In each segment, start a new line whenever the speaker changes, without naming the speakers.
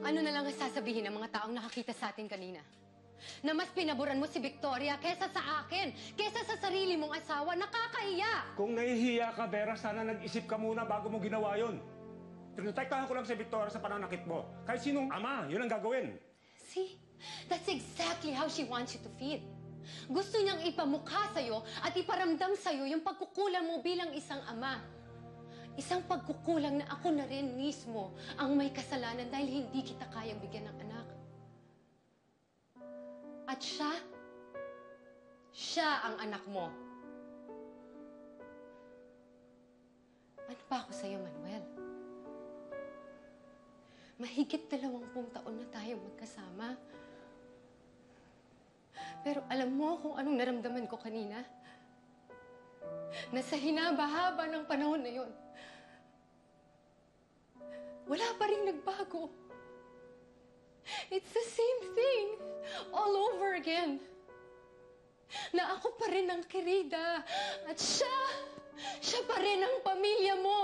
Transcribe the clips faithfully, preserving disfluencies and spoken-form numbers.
Ano na lang ang sasabihin ng mga taong nakakita sa atin kanina? Na mas pinaboran mo si Victoria kesa sa akin, kesa sa sarili mong asawa, nakakahiya!
Kung nahihiya ka, Vera, sana nag-isip ka muna bago mo ginawa yun. Pinotektahan ko lang si Victoria sa pananakit mo. Kahit sinong ama, yun ang gagawin.
See? That's exactly how she wants you to feel. Gusto niyang ipamukha sa'yo at iparamdam sa'yo yung pagkukulang mo bilang isang ama. Isang pagkukulang na ako na rin mismo ang may kasalanan dahil hindi kita kayang bigyan ng anak. At siya, siya ang anak mo. Ano pa ako sa'yo, Manuel? Mahigit dalawampung taon na tayo magkasama. Pero alam mo kung anong naramdaman ko kanina? Na sa hinaba-haba ng panahon na yun, wala pa rin nagbago. It's the same thing all over again. Na ako pa rin ang kirida at siya, siya pa rin ang pamilya mo.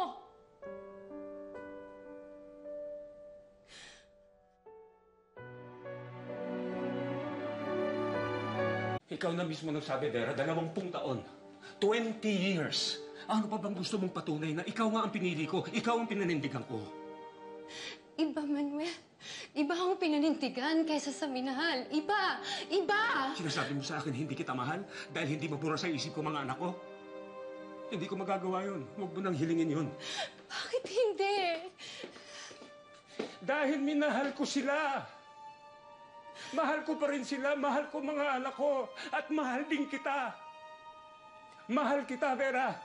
Ikaw na mismo nagsabi, Vera, dalawampung taon. Twenty years. Ano pa bang gusto mong patunay na ikaw nga ang pinili ko, ikaw ang pinanindigan ko?
Iba, Manuel. Iba ang pinanintigan kaysa sa minahal. Iba! Iba!
Sinasabi mo sa akin hindi kita mahal dahil hindi mabura sa isip ko mga anak ko? Hindi ko magagawa yun. Huwag mo nang hilingin yun.
Bakit hindi?
Dahil minahal ko sila. Mahal ko pa rin sila. Mahal ko mga anak ko. At mahal din kita. Mahal kita, Vera.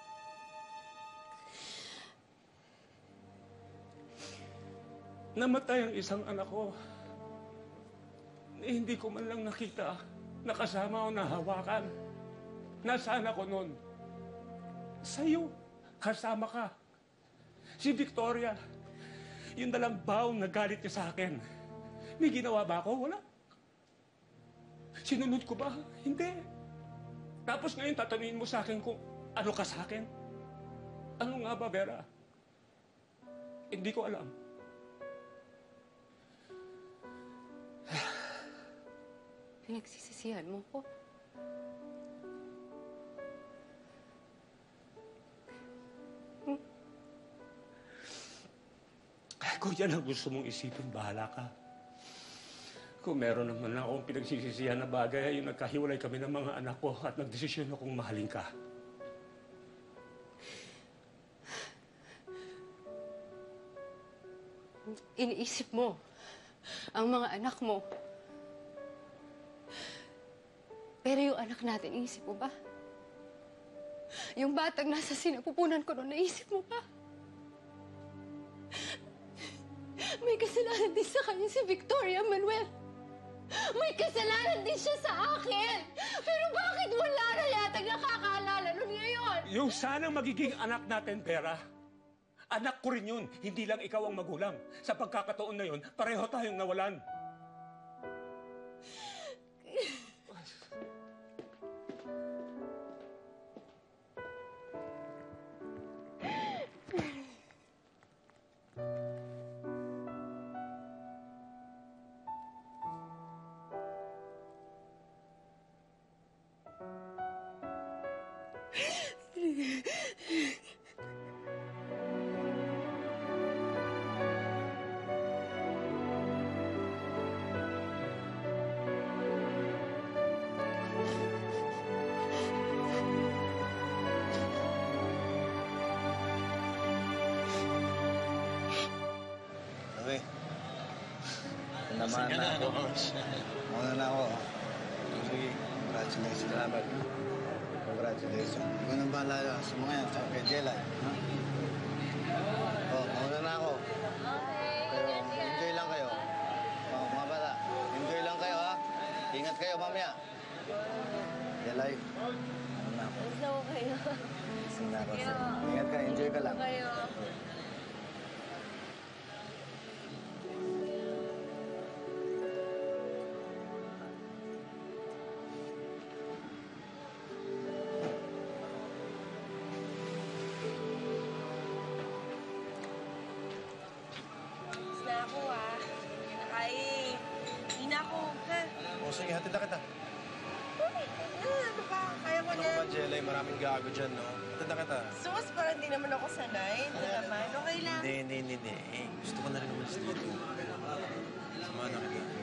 Namatay ang isang anak ko. Eh, hindi ko man lang nakita. Nakasama o nahawakan. Nasaan ako nun? Sa'yo. Kasama ka. Si Victoria. Yung dalang baong nagalit niya sa akin. May ginawa ba ako? Wala. Sinunod ko ba? Hindi. Tapos ngayon tatanungin mo sa akin kung ano ka sa akin? Ano nga ba, Vera? Hindi ko alam.
Pinagsisisihan mo ko.
Hmm? Kung yan ang gusto mong isipin, bahala ka. Kung meron naman akong pinagsisisihan na bagay, yung nagkahiwalay kami ng mga anak ko at nagdesisyon akong mahalin ka.
Iniisip mo ang mga anak mo. Pero yung anak natin, iisip mo ba? Yung batang nasa sinapupunan ko noon, naisip mo ba? May kasalanan din sa kanya si Victoria, Manuel. May kasalanan din siya sa akin. Pero bakit wala na yatang nakakaalala nun ngayon?
Yung sanang magiging anak natin, Vera. Anak ko rin yun. Hindi lang ikaw ang magulang. Sa pagkakataon na yun, pareho tayong nawalan.
Okay. Naman na ako. Muna na ako. Sige. Congratulations. Salamat. Congratulations. Ikaw nang bahala sa mga yan. Sa kay Jela. Ha? Oh, muna na ako. Pero enjoy lang kayo. Oh, mga bata. Enjoy lang kayo, ha? Ingat kayo, mamaya. Jelay. Muna na ako.
Gusto ko kayo.
Gusto na ako. Ingat ka. Enjoy ka lang.
Kayo. Na ako ah. Sige, hatid na kita.
Uy, ano ba? Kaya mo
Ano
na.
ba, Jelay? Maraming gago dyan, no? Hatid na kita.
Sus, parang hindi naman ako sanay. Ito naman, okay lang.
Hindi, hindi, hindi, hindi. Eh, gusto ko na rin umalis dito. Samahan na kita.